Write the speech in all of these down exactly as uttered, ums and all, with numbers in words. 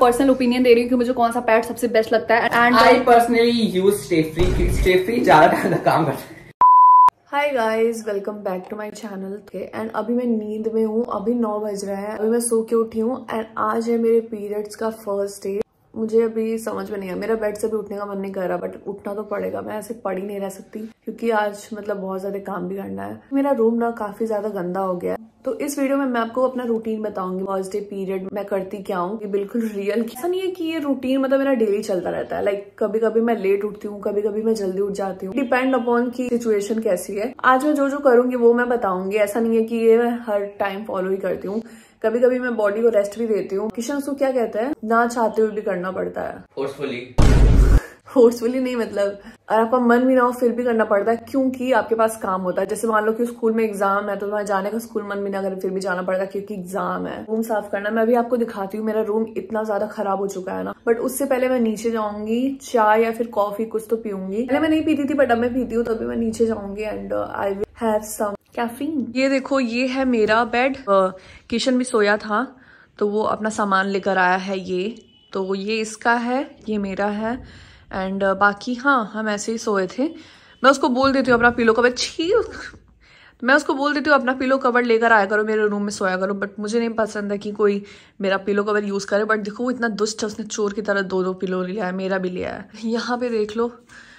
Personal opinion दे रही हूँ कि मुझे कौन सा पैड सबसे बेस्ट लगता है। And I personally use Stayfree. Stayfree ज्यादा टाइम तक काम करता है। Hi guys, welcome back to my channel. And अभी मैं नींद में हूँ, अभी नौ बज रहे हैं, अभी मैं सो के उठी हूँ एंड आज है मेरे पीरियड्स का फर्स्ट डे। मुझे अभी समझ में नहीं है, मेरा बेड से भी उठने का मन नहीं कर रहा, बट उठना तो पड़ेगा। मैं ऐसे पड़ी नहीं रह सकती क्योंकि आज मतलब बहुत ज्यादा काम भी करना है। मेरा रूम ना काफी ज्यादा गंदा हो गया है, तो इस वीडियो में मैं आपको अपना रूटीन बताऊंगी। फर्स्ट डे पीरियड मैं करती क्या हूँ, ये बिल्कुल रियल। ऐसा नहीं है कि ये रूटीन मतलब मेरा डेली चलता रहता है। लाइक कभी कभी मैं लेट उठती हूँ, कभी कभी मैं जल्दी उठ जाती हूँ, डिपेंड अपॉन की सिचुएशन कैसी है। आज मैं जो जो करूंगी वो मैं बताऊंगी। ऐसा नहीं है कि ये मैं हर टाइम फॉलो ही करती हूँ, कभी कभी मैं बॉडी को रेस्ट भी देती हूँ। किशन उसको क्या कहते हैं, ना चाहते हुए भी करना पड़ता है। फोर्सफुली फोर्सफुली नहीं, मतलब और आपका मन भी ना हो फिर भी करना पड़ता है, क्योंकि आपके पास काम होता है। जैसे मान लो कि स्कूल में एग्जाम है तो वहां जाने का स्कूल मन भी ना करे, फिर भी जाना पड़ता है क्योंकि एग्जाम है। रूम साफ करना, मैं भी आपको दिखाती हूँ। मेरा रूम इतना ज्यादा खराब हो चुका है ना, बट उससे पहले मैं नीचे जाऊंगी, चाय या फिर कॉफी कुछ तो पीऊंगी। पहले मैं नहीं पीती थी बट अब मैं पीती हूँ, तो अभी मैं नीचे जाऊंगी and I will have some caffeine. ये देखो, ये है मेरा बेड। किशन भी सोया था तो वो अपना सामान लेकर आया है। ये तो ये इसका है, ये मेरा है एंड uh, बाकी हाँ, हम ऐसे ही सोए थे। मैं उसको बोल देती हूँ अपना पिलो कवर छी मैं उसको बोल देती हूँ अपना पिलो कवर लेकर आया करो, मेरे रूम में सोया करो, बट मुझे नहीं पसंद है कि कोई मेरा पिलो कवर यूज करे। बट देखो वो इतना दुष्ट है, उसने चोर की तरह दो दो पिलो लिया है, मेरा भी लिया है। यहाँ पे देख लो,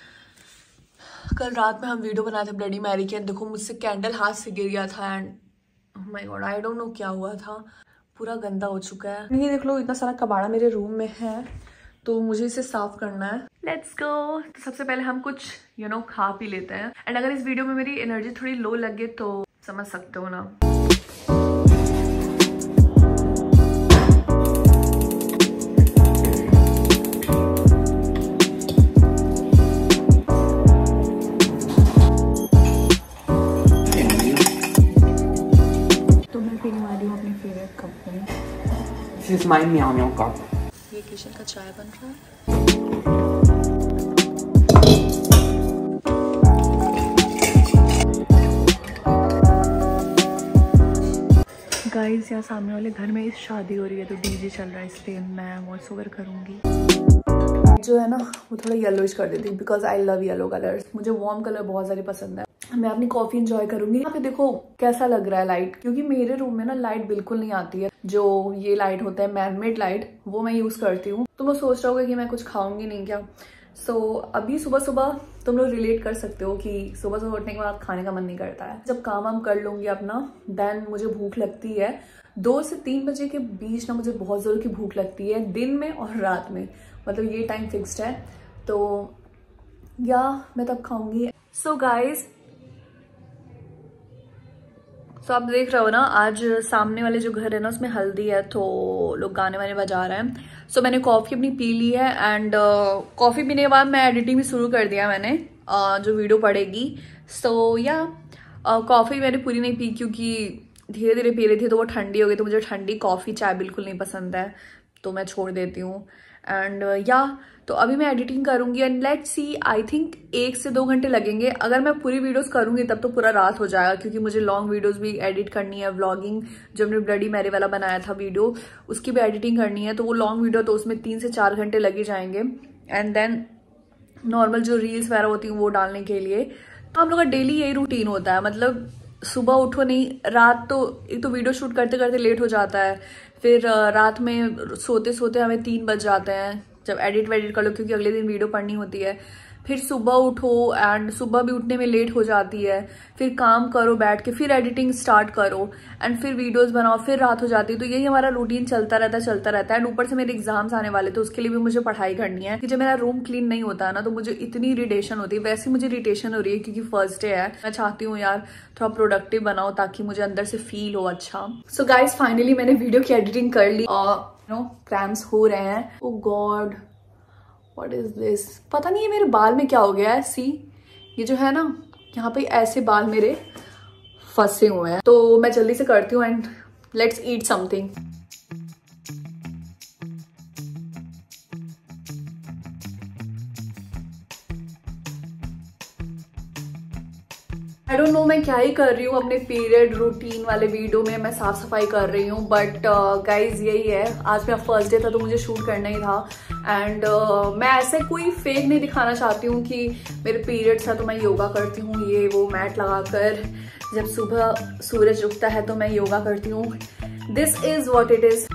कल रात में हम वीडियो बनाए थे ब्लडी मैरी के। देखो मुझसे कैंडल हाथ से गिर गया था and my god, I don't know क्या हुआ था, पूरा गंदा हो चुका है। ये देख लो, इतना सारा कबाड़ा मेरे रूम में है, तो मुझे इसे साफ करना है। Let's go. तो सबसे पहले हम कुछ यू नो खा पी लेते हैं। एंड अगर इस वीडियो में मेरी एनर्जी थोड़ी लो लगे तो समझ सकते हो ना। तो मैं पीने वाली हूँ अपनी फेवरेट कप में। This is my meow meow cup. ये किचन का चाय बन रहा है। गाइस, यहाँ सामने वाले घर में इस शादी हो रही है तो डीजे चल रहा है, इसलिए मैं वॉइस ओवर करूंगी। जो है ना वो थोड़ा येलोइश कर देती हूँ because I love yellow colours. मुझे वार्म कलर बहुत ज्यादा पसंद है। मैं अपनी कॉफी एंजॉय करूंगी। यहाँ पे देखो कैसा लग रहा है लाइट, क्योंकि मेरे रूम में ना लाइट बिल्कुल नहीं आती है। जो ये लाइट होता है मैनमेड लाइट, वो मैं यूज करती हूँ। तो मैं सोच रहा होगा कि मैं कुछ खाऊंगी नहीं क्या। सो so, अभी सुबह सुबह तुम लोग रिलेट कर सकते हो कि सुबह सुबह उठने के बाद खाने का मन नहीं करता है। जब काम वाम कर लूंगी अपना, देन मुझे भूख लगती है। दो से तीन बजे के बीच ना मुझे बहुत जोर की भूख लगती है, दिन में और रात में, मतलब ये टाइम फिक्स्ड है। तो या मैं तब खाऊंगी। सो गाइज, तो आप देख रहे हो ना, आज सामने वाले जो घर है ना उसमें हल्दी है, तो लोग गाने वाने बजा रहे हैं। सो so, मैंने कॉफी अपनी पी ली है एंड कॉफी पीने के बाद मैं एडिटिंग भी शुरू कर दिया मैंने, uh, जो वीडियो पड़ेगी। सो so, या yeah, कॉफी मैंने पूरी नहीं पी क्योंकि धीरे धीरे पी रही थी तो वो ठंडी हो गई। तो मुझे ठंडी कॉफी चाय बिल्कुल नहीं पसंद है, तो मैं छोड़ देती हूँ। एंड या uh, yeah, तो अभी मैं एडिटिंग करूंगी and let's see, I think एक से दो घंटे लगेंगे। अगर मैं पूरी वीडियोस करूंगी तब तो पूरा रात हो जाएगा, क्योंकि मुझे लॉन्ग वीडियोस भी एडिट करनी है। व्लॉगिंग जो हमने ब्लडी मैरी वाला बनाया था वीडियो, उसकी भी एडिटिंग करनी है। तो वो लॉन्ग वीडियो तो उसमें तीन से चार घंटे लगे जाएंगे। एंड देन नॉर्मल जो रील्स वगैरह होती हैं वो डालने के लिए। तो हम लोग का डेली यही रूटीन होता है, मतलब सुबह उठो नहीं, रात तो एक तो वीडियो शूट करते करते लेट हो जाता है, फिर रात में सोते सोते हमें तीन बज जाते हैं जब एडिट वेडिट कर लो, क्योंकि अगले दिन वीडियो पढ़नी होती है। फिर सुबह उठो एंड सुबह भी उठने में लेट हो जाती है, फिर काम करो बैठ के, फिर एडिटिंग स्टार्ट करो एंड फिर वीडियोस बनाओ, फिर रात हो जाती है। तो यही हमारा रूटीन चलता रहता है चलता रहता है। एंड ऊपर से मेरे एग्जाम्स आने वाले, तो उसके लिए भी मुझे पढ़ाई करनी है। कि जब मेरा रूम क्लीन नहीं होता है ना तो मुझे इतनी इरिटेशन होती है। वैसे मुझे इरिटेशन हो रही है क्योंकि फर्स्ट डे है। मैं चाहती हूँ यार थोड़ा प्रोडक्टिव बनाओ ताकि मुझे अंदर से फील हो अच्छा। सो गाइज, फाइनली मैंने वीडियो की एडिटिंग कर ली और नो क्रैम्स हो रहे हैं। Oh god, what is this? पता नहीं है मेरे बाल में क्या हो गया है। सी, ये जो है ना यहाँ पे ऐसे बाल मेरे फंसे हुए हैं। तो मैं जल्दी से करती हूँ and let's eat something. I don't know मैं क्या ही कर रही हूँ अपने पीरियड रूटीन वाले वीडियो में, मैं साफ सफाई कर रही हूँ, बट गाइज यही है, आज मेरा फर्स्ट डे था तो मुझे शूट करना ही था। एंड uh, मैं ऐसे कोई फेक नहीं दिखाना चाहती हूँ कि मेरे पीरियड्स है तो मैं योगा करती हूँ, ये वो मैट लगाकर जब सुबह सूरज उगता है तो मैं योगा करती हूँ। This is what it is.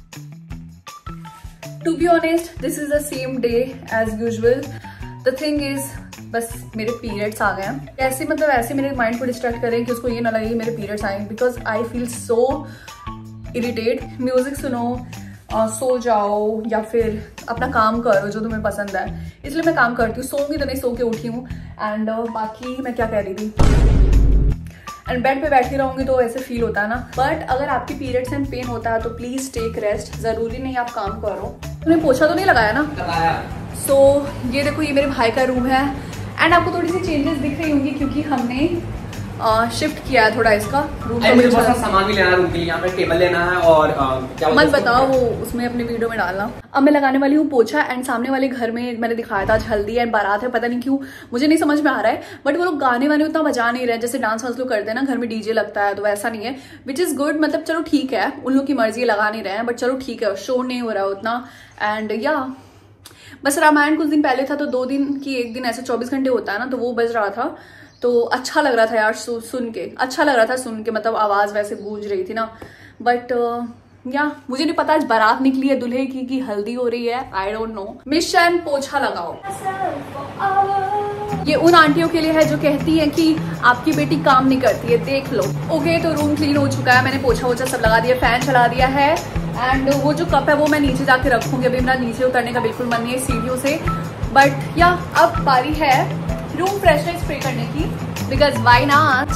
To be honest this is the same day as usual. The thing is बस मेरे पीरियड्स आ गए हैं, ऐसे मतलब ऐसे मेरे माइंड को डिस्ट्रैक्ट करें कि उसको ये ना लगे कि मेरे पीरियड्स आए, because I feel so irritate. Music सुनो, uh, सो जाओ या फिर अपना काम करो जो तुम्हें पसंद है, इसलिए मैं काम करती हूँ। सोऊंगी तो नहीं, सो के उठी हूँ। एंड uh, बाकी मैं क्या कह रही थी, एंड बेड पे बैठी रहूंगी तो ऐसे फील होता है ना। बट अगर आपकी पीरियड्स एंड पेन होता है तो प्लीज टेक रेस्ट, जरूरी नहीं आप काम करो। तुमने पोछा तो नहीं लगाया ना? लगाया। सो so, ये देखो, ये मेरे भाई का रूम है एंड आपको थोड़ी सी चेंजेस दिख रही होंगी क्योंकि हमने शिफ्ट uh, किया है थोड़ा इसका रूम। मुझे बहुत सारा सामान भी लेना है रूम के लिए, यहाँ पे टेबल लेना है और uh, क्या मत बताओ, वो उसमें अपने वीडियो में डालना। अब मैं लगाने वाली हूँ पोछा। एंड सामने वाले घर में मैंने दिखाया था आज हल्दी एंड बारात है, पता नहीं क्यों मुझे नहीं समझ में आ रहा है, बट वो लोग गाने वाने उतना बजा नहीं रहे, जैसे डांस वांस लोग करते हैं ना घर में डीजे लगता है, तो वैसा नहीं है, विच इज गुड। मतलब चलो ठीक है, उन लोग की मर्जी लगा नहीं रहे हैं, बट चलो ठीक है, शो नहीं हो रहा है उतना। एंड या बस रामायण कुछ दिन पहले था तो दो दिन की एक दिन ऐसे चौबीस घंटे होता है ना, तो वो बज रहा था तो अच्छा लग रहा था यार, सु, सुन के अच्छा लग रहा था सुन के, मतलब आवाज वैसे गूंज रही थी ना। बट uh, या मुझे नहीं पता आज बारात निकली है दुल्हे की कि हल्दी हो रही है, आई डोंट नो। मिशन पोछा लगाओ, ये उन आंटियों के लिए है जो कहती है कि आपकी बेटी काम नहीं करती है, देख लो। ओके okay, तो रूम क्लीन हो चुका है, मैंने पोछा वोछा सब लगा दिया, फैन चला दिया है। एंड वो जो कप है वो मैं नीचे जाके रखूंगी, अभी मेरा नीचे उतरने का बिल्कुल मन नहीं है सीढ़ियों से। बट या अब बारी है रूम फ्रेशनर स्प्रे करने की, बिकॉज वाई नॉट।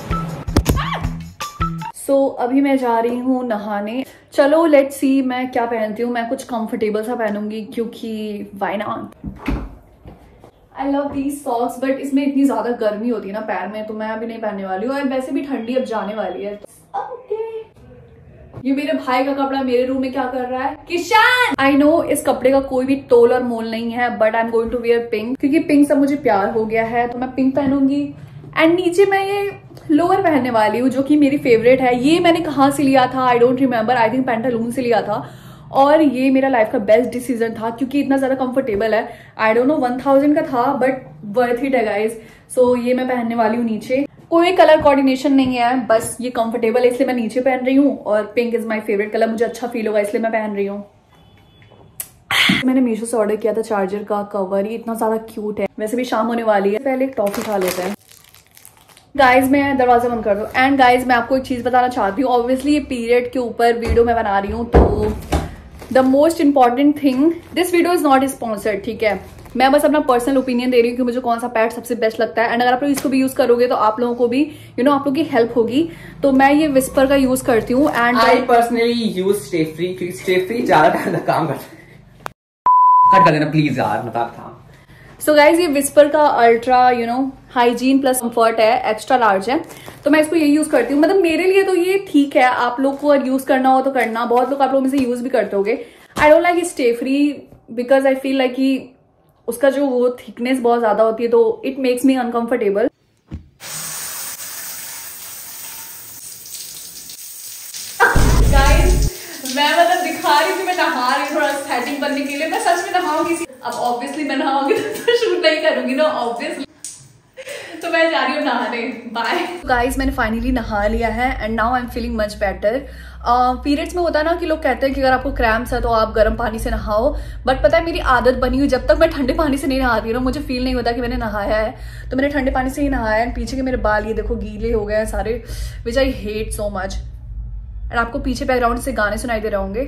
सो अभी मैं जा रही हूँ नहाने। चलो लेट्स सी मैं क्या पहनती हूँ, मैं कुछ कंफर्टेबल सा पहनूंगी क्योंकि why not. I love these socks, but इसमें इतनी ज्यादा गर्मी होती है ना पैर में, तो मैं अभी नहीं पहनने वाली हूँ। और वैसे भी ठंडी अब जाने वाली है। okay. ये मेरे भाई का कपड़ा मेरे रूम में क्या कर रहा है? किशन! आई नो इस कपड़े का कोई भी तोल और मोल नहीं है, but I am going to wear pink, क्योंकि पिंक से मुझे प्यार हो गया है, तो मैं पिंक पहनूंगी। एंड नीचे मैं ये लोअर पहनने वाली हूँ जो कि मेरी फेवरेट है। ये मैंने कहाँ से लिया था I don't remember, I think Pantaloon से लिया था, और ये मेरा लाइफ का बेस्ट डिसीजन था क्योंकि इतना ज्यादा कंफर्टेबल है। I don't know one thousand का था, बट वर्थ इट है गाइज। सो ये मैं पहनने वाली हूँ नीचे। कोई कलर कोऑर्डिनेशन नहीं है, बस ये कंफर्टेबल है इसलिए मैं नीचे पहन रही हूँ, और pink is my favourite colour, मुझे अच्छा फील होगा इसलिए मैं पहन रही हूँ। मैंने मीशो से ऑर्डर किया था चार्जर का कवर, ये इतना ज्यादा क्यूट है। वैसे भी शाम होने वाली है, पहले एक टॉफी खा लेते हैं। गाइज मैं दरवाजा बंद कर दो। एंड गाइज मैं आपको एक चीज बताना चाहती हूँ, ऑब्वियसली ये पीरियड के ऊपर वीडियो मैं बना रही हूँ, तो the most important thing, this video is not sponsored, ठीक है। मैं बस अपना पर्सनल ओपिनियन दे रही हूँ कि मुझे कौन सा पैड सबसे बेस्ट लगता है। एंड अगर आप लोग इसको भी यूज करोगे तो आप लोगों को भी यू नो आप लोगों की हेल्प होगी। तो मैं ये विस्पर का यूज करती हूँ। And I personally use Stayfree, क्योंकि स्टे फ्री ज्यादा टाइम तक काम करता है। कट कर देना प्लीज यार, मतलब था। सो गाइज ये विस्पर का ultra you know hygiene plus comfort है, एक्स्ट्रा लार्ज है, तो मैं इसको ये यूज करती हूँ। मतलब मेरे लिए तो ये ठीक है, आप लोग को अगर यूज करना हो तो करना, बहुत लोग आप लोग में से यूज भी करते होगे। I don't like Stayfree because I feel like कि उसका जो वो थिकनेस बहुत ज्यादा होती है, तो इट मेक्स मी अनकंफर्टेबल। मैं मतलब दिखा रही थी, मैं नहा रही थोड़ा सेटिंग करने के लिए, मैं सच में नहाऊंगी। अब ऑब्वियसली मैं नहाऊंगी तो शूट नहीं करूंगी ना ऑब्वियसली, तो मैं जा रही हूँ नहाने। बाय गाइस, मैंने फाइनली नहा लिया है and now I am feeling much better. Periods में होता है ना कि लोग कहते हैं कि अगर आपको क्रैम्प्स है तो आप गर्म पानी से नहाओ, बट पता है मेरी आदत बनी हुई, जब तक मैं ठंडे पानी से नहीं नहाती ना मुझे फील नहीं होता कि मैंने नहाया है, तो मैंने ठंडे पानी से ही नहाया है। पीछे के मेरे बाल ये देखो गीले हो गए हैं सारे, which I hate so much. And आपको पीछे बैकग्राउंड से गाने सुनाई दे रहे होंगे,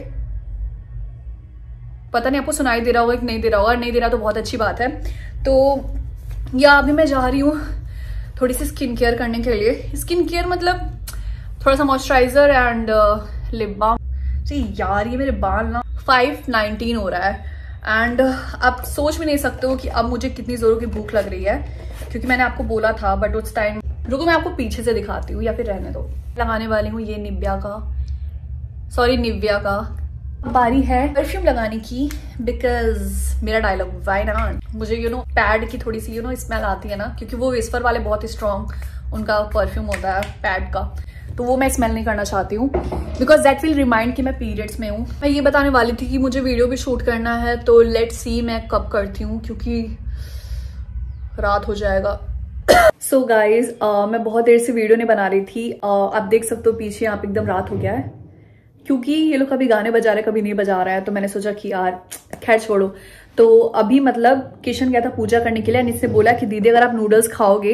पता नहीं आपको सुनाई दे रहा होगा कि नहीं दे रहा होगा, नहीं दे रहा तो बहुत अच्छी बात है। तो या अभी मैं जा रही हूँ थोड़ी सी स्किन केयर करने के लिए। स्किन केयर मतलब थोड़ा सा मॉइस्चराइजर एंड लिप बाम। यार ये मेरे बाल ना फाइव नाइनटीन हो रहा है एंड आप सोच भी नहीं सकते हो कि अब मुझे कितनी जोरों की भूख लग रही है, क्योंकि मैंने आपको बोला था, बट उस टाइम रुको मैं आपको पीछे से दिखाती हूँ, या फिर रहने दो। लगाने वाली हूँ ये निव्या का, सॉरी निव्या का। बारी है परफ्यूम लगाने की, बिकॉज मेरा डायलॉग वाई नॉट। मुझे यू नो पैड की थोड़ी सी यू नो स्मेल आती है ना, क्योंकि वो विस्पर वाले बहुत स्ट्रॉन्ग उनका परफ्यूम होता है पैड का, तो वो मैं स्मेल नहीं करना चाहती हूँ बिकॉज दैट विल रिमाइंड कि मैं पीरियड्स में हूँ। मैं ये बताने वाली थी कि मुझे वीडियो भी शूट करना है, तो लेट्स सी मैं कब करती हूँ क्योंकि रात हो जाएगा। सो so गाइज uh, मैं बहुत देर से वीडियो नहीं बना रही थी। uh, आप देख सकते हो पीछे यहाँ पे एकदम रात हो गया है क्योंकि ये लोग कभी गाने बजा रहे कभी नहीं बजा रहा है, तो मैंने सोचा कि यार खैर छोड़ो। तो अभी मतलब किशन गया था पूजा करने के लिए एंड इससे बोला कि दीदी अगर आप नूडल्स खाओगे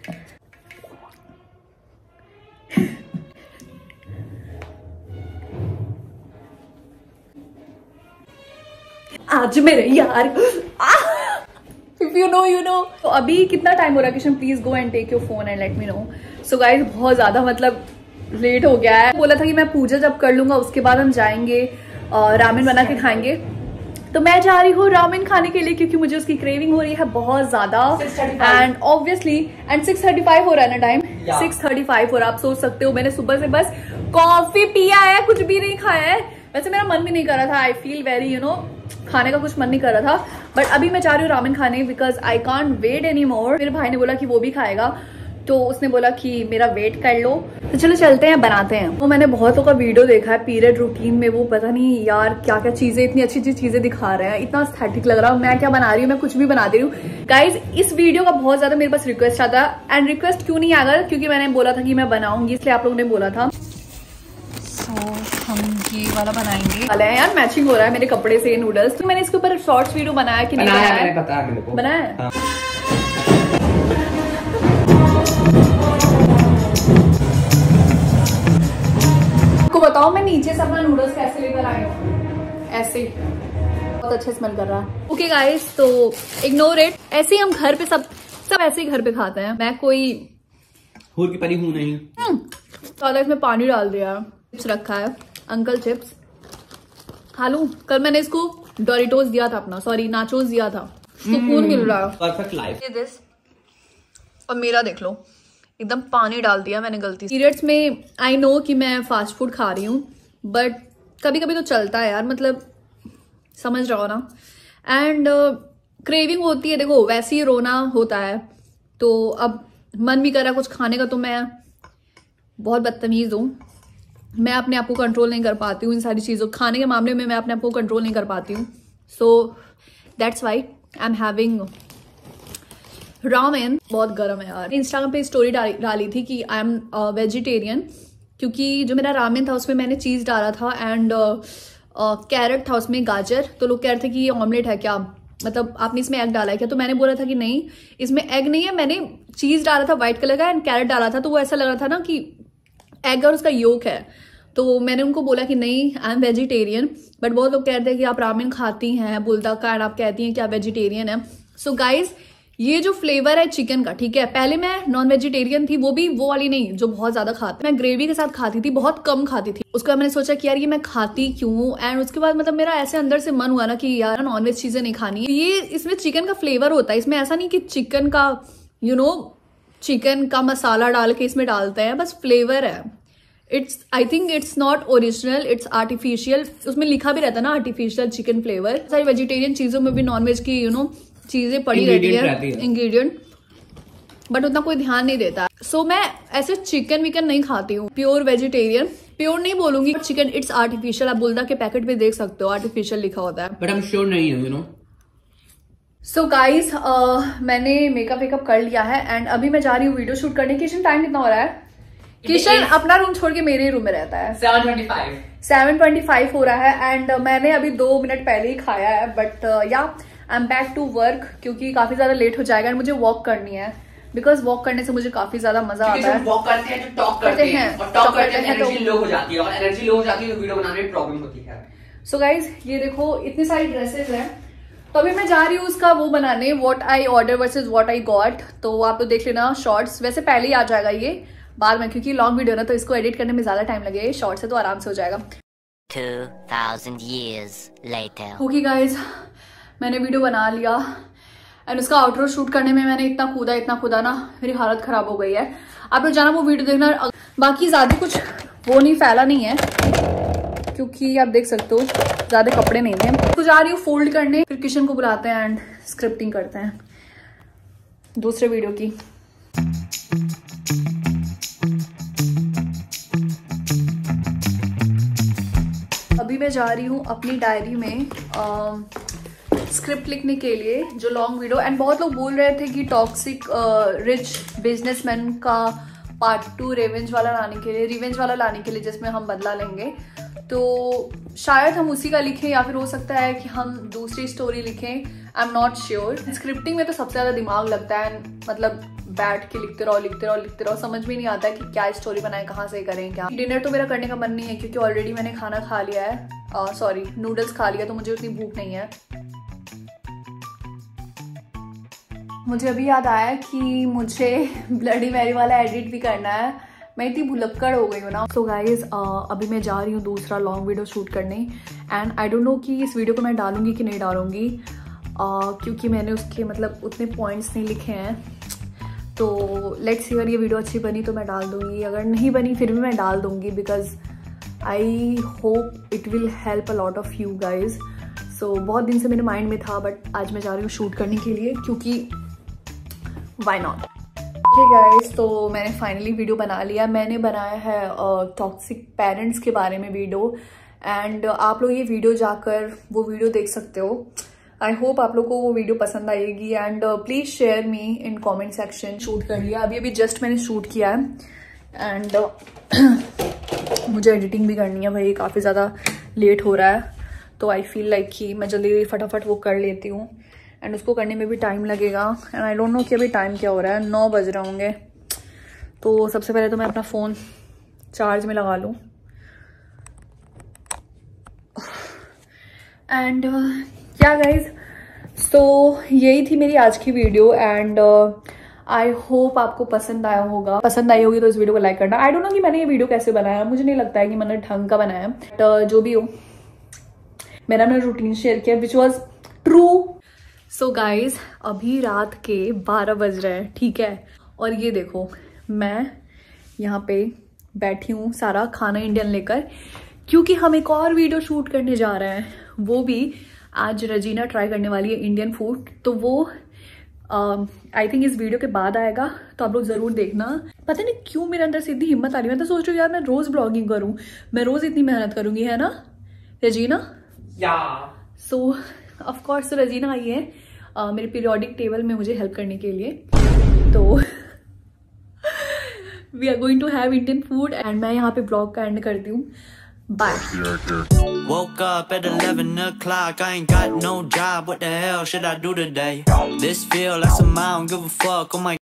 आज मेरे यार if you know you know. तो अभी कितना टाइम हो रहा है Kishan, please go and take your phone and let me know. So guys बहुत ज्यादा मतलब लेट हो गया है। बोला था कि मैं पूजा जब कर लूंगा उसके बाद हम जाएंगे रामेन बना के खाएंगे, तो मैं जा रही हूँ रामेन खाने के लिए क्योंकि मुझे उसकी क्रेविंग हो रही है बहुत ज्यादा। And obviously and six thirty five हो रहा है ना टाइम, सिक्स थर्टी फाइव हो रहा है। आप सोच सकते हो मैंने सुबह से बस कॉफी पिया है, कुछ भी नहीं खाया है। वैसे मेरा मन भी नहीं कर रहा था, I feel very you know खाने का कुछ मन नहीं कर रहा था, बट अभी मैं जा रही हूँ रामेन खाने because I can't wait any more. मेरे भाई ने बोला कि वो भी खाएगा, तो उसने बोला कि मेरा वेट कर लो, तो चलो चलते हैं बनाते हैं। तो मैंने बहुतों का वीडियो देखा है पीरियड रूटीन में, वो पता नहीं यार क्या क्या चीजें इतनी अच्छी अच्छी चीजें दिखा रहे हैं, इतना एस्थेटिक लग रहा है। मैं क्या बना रही हूँ, मैं कुछ भी बना दे रही हूँ। गाइज इस वीडियो का बहुत ज्यादा मेरे पास रिक्वेस्ट आता है एंड रिक्वेस्ट क्यों नहीं आएगा क्योंकि मैंने बोला था कि मैं बनाऊंगी, इसलिए आप लोगों ने बोला था। सो so, हम ये वाला बनाएंगे वाला है यार, मैचिंग हो रहा है मेरे कपड़े से नूडल्स। तो मैंने इसके ऊपर शॉर्ट्स वीडियो बनाया कि नहीं बनाया, मैंने पता है मेरे को बनाया है। हाँ। आपको बताओ मैं नीचे से अपना नूडल्स कैसे लेकर आई हूँ, ऐसे बहुत अच्छे स्मेल कर रहा है। ओके गाइस तो इग्नोर इट, ऐसे ही हम घर पे सब सब ऐसे ही घर पे खाते हैं। मैं कोई हूर की परी हूँ नहीं। तो इसमें पानी डाल दिया, चिप्स रखा है अंकल चिप्स खा लूं। कल मैंने इसको डोरिटोस दिया था अपना, सॉरी नाचोस दिया था, सुकून मिल रहा है। Perfect life. ये दिस और मेरा देख लो एकदम पानी डाल दिया मैंने गलती से। पीरियड्स में आई नो कि मैं फास्ट फूड खा रही हूँ बट कभी कभी तो चलता है यार, मतलब समझ रहा हो ना। एंड क्रेविंग uh, होती है, देखो वैसे ही रोना होता है, तो अब मन भी कर रहा कुछ खाने का, तो मैं बहुत बदतमीज हूँ, मैं अपने आप को कंट्रोल नहीं कर पाती हूँ इन सारी चीज़ों खाने के मामले में, मैं अपने आप को कंट्रोल नहीं कर पाती हूँ। So that's why I am having ramen. बहुत गर्म है यार। इंस्टाग्राम पे स्टोरी डाली थी कि आई एम वेजिटेरियन क्योंकि जो मेरा रामेन था उसमें मैंने चीज़ डाला था एंड कैरेट uh, था उसमें, गाजर। तो लोग कह रहे थे कि ये ऑमलेट है क्या, मतलब आपने इसमें एग डाला है क्या, तो मैंने बोला था कि नहीं इसमें एग नहीं है, मैंने चीज़ डाला था व्हाइट कलर का एंड कैरेट डाला था, तो वो ऐसा लग रहा था ना कि एग और उसका योक है। तो मैंने उनको बोला कि नहीं आई एम वेजिटेरियन, बट बहुत लोग कहते हैं कि आप रामेन खाती हैं बुलदा का एंड आप कहती हैं कि आप वेजिटेरियन है। सो गाइज ये जो फ्लेवर है चिकन का, ठीक है, पहले मैं नॉन वेजिटेरियन थी, वो भी वो वाली नहीं जो बहुत ज्यादा खाती, मैं ग्रेवी के साथ खाती थी, बहुत कम खाती थी। उसके बाद मैंने सोचा कि यार ये मैं खाती क्यों, एंड उसके बाद मतलब मेरा ऐसे अंदर से मन हुआ ना कि यार नॉन वेज चीजें नहीं खानी है। ये इसमें चिकन का फ्लेवर होता है, इसमें ऐसा नहीं कि चिकन का यू नो चिकन का मसाला डाल के इसमें डालते हैं, बस फ्लेवर है। It's I think it's not original, it's artificial. उसमें लिखा भी रहता है ना आर्टिफिशियल चिकन फ्लेवर। सारी वेजिटेरियन चीजों में भी नॉनवेज की यू नो चीजें पड़ी रहती है, इंग्रेडिएंट, बट उतना कोई ध्यान नहीं देता। सो so, मैं ऐसे चिकन विकन नहीं खाती हूँ, प्योर वेजिटेरियन। प्योर नहीं बोलूंगी, चिकन इट्स आर्टिफिशियल। आप बुलदा के पैकेट पे देख सकते हो आर्टिफिशियल लिखा होता है, बट आई एम श्योर नहीं है यू नो। सो गाइस मैंने मेकअप वेकअप कर लिया है एंड अभी मैं जा रही हूँ वीडियो शूट करने। किशन टाइम कितना हो रहा है? किशन अपना रूम छोड़ के मेरे रूम में रहता है। Seven twenty five seven twenty five हो रहा है एंड uh, मैंने अभी दो मिनट पहले ही खाया है, बट या I am back to work क्योंकि काफी ज्यादा लेट हो जाएगा एंड मुझे वॉक करनी है बिकॉज वॉक करने से मुझे काफी ज्यादा मजा आता है। वॉक करते हैं तो टॉक करते हैं और टॉक करते हैं एनर्जी लो हो जाती है और एनर्जी लो हो जाती है तो वीडियो बनाने में प्रॉब्लम होती है। सो गाइज ये देखो इतनी सारी ड्रेसेस हैं, तो अभी मैं जा रही हूँ उसका वो बनाने, what I order versus what I got. तो आप तो देख लेना शॉर्ट्स, वैसे पहले ही आ जाएगा ये बाद में क्योंकि लॉन्ग वीडियो ना, तो इसको एडिट करने में ज्यादा टाइम लगेगा। शॉर्ट से तो आराम से हो जाएगा। two thousand years later. Okay guys मैंने वीडियो बना लिया एंड उसका आउटरो शूट करने में मैंने इतना कूदा इतना कूदा ना मेरी हालत खराब हो गई है। आप लोग जाना वो वीडियो देखना। बाकी ज्यादा कुछ वो नहीं फैला नहीं है क्योंकि आप देख सकते हो ज्यादा कपड़े नहीं थे। तो जा रही हूँ फोल्ड करने, फिर किशन को बुलाते हैं एंड स्क्रिप्टिंग करते हैं दूसरे वीडियो की। अभी मैं जा रही हूँ अपनी डायरी में स्क्रिप्ट लिखने के लिए, जो लॉन्ग वीडियो। एंड बहुत लोग बोल रहे थे कि टॉक्सिक रिच बिजनेसमैन का पार्ट टू रिवेंज वाला लाने के लिए रिवेंज वाला लाने के लिए जिसमें हम बदला लेंगे। तो शायद हम उसी का लिखें या फिर हो सकता है कि हम दूसरी स्टोरी लिखें, I am not sure. Scripting में तो सबसे ज़्यादा दिमाग लगता है, मतलब बैठ के लिखते रहो लिखते रहो लिखते रहो, समझ में नहीं आता है कि क्या स्टोरी बनाए, कहाँ से करें क्या। डिनर तो मेरा करने का मन नहीं है क्योंकि ऑलरेडी मैंने खाना खा लिया है, सॉरी नूडल्स खा लिया, तो मुझे उतनी भूख नहीं है। मुझे अभी याद आया कि मुझे ब्लडी मैरी वाला एडिट भी करना है, मैं इतनी भुलक्कड़ हो गई हूँ ना। सो गाइज अभी मैं जा रही हूँ दूसरा लॉन्ग वीडियो शूट करने, एंड आई डोंट नो कि इस वीडियो को मैं डालूंगी कि नहीं डालूंगी, uh, क्योंकि मैंने उसके मतलब उतने पॉइंट्स नहीं लिखे हैं। तो लेट्स सी, अगर ये वीडियो अच्छी बनी तो मैं डाल दूँगी, अगर नहीं बनी फिर भी मैं डाल दूँगी, because I hope it will help a lot of you guys. So बहुत दिन से मेरे माइंड में था, बट आज मैं जा रही हूँ शूट करने के लिए, क्योंकि वाई नॉट। ओके गाइस, तो मैंने फाइनली वीडियो बना लिया। मैंने बनाया है टॉक्सिक पेरेंट्स के बारे में वीडियो, एंड आप लोग ये वीडियो जाकर वो वीडियो देख सकते हो। आई होप आप लोग को वो वीडियो पसंद आएगी, and please share me in comment section. Shoot कर लिया अभी अभी जस्ट मैंने शूट किया है, एंड uh, मुझे एडिटिंग भी करनी है भाई, काफ़ी ज़्यादा लेट हो रहा है, तो आई फील लाइक कि मैं जल्दी फटाफट वो कर लेती हूँ, एंड उसको करने में भी टाइम लगेगा। एंड आई डोंट नो कि अभी टाइम क्या हो रहा है, नौ बज रहे होंगे। तो सबसे पहले तो मैं अपना फ़ोन चार्ज में लगा लूँ। एंड क्या गाइज, सो यही थी मेरी आज की वीडियो, एंड आई होप आपको पसंद आया होगा। पसंद आई होगी तो इस वीडियो को लाइक करना। आई डोंट नो कि मैंने ये वीडियो कैसे बनाया, मुझे नहीं लगता है कि मैंने ढंग का बनाया, बट uh, जो भी हो, मेरा मैंने रूटीन शेयर किया which was true. So guys अभी रात के बारह बज रहे हैं, ठीक है, और ये देखो मैं यहाँ पे बैठी हूँ सारा खाना इंडियन लेकर, क्योंकि हम एक और वीडियो शूट करने जा रहे हैं। वो भी आज रजीना ट्राई करने वाली है इंडियन फूड, तो वो आई uh, थिंक इस वीडियो के बाद आएगा, तो आप लोग जरूर देखना। पता नहीं क्यों मेरे अंदर से इतनी हिम्मत आ रही है, मैं तो सोच रही हूँ यार मैं रोज ब्लॉगिंग करूँ, मैं रोज इतनी मेहनत करूंगी, है ना रजीना? या सो ऑफ कोर्स रजीना आई है uh, मेरे पीरियोडिक टेबल में मुझे हेल्प करने के लिए, तो we are going to have Indian food, and मैं यहाँ पे ब्लॉग का एंड करती हूँ। Bye. Woke up at eleven o'clock, I ain't got no job, what the hell should I do today? This feel like some I don't give a fuck, oh my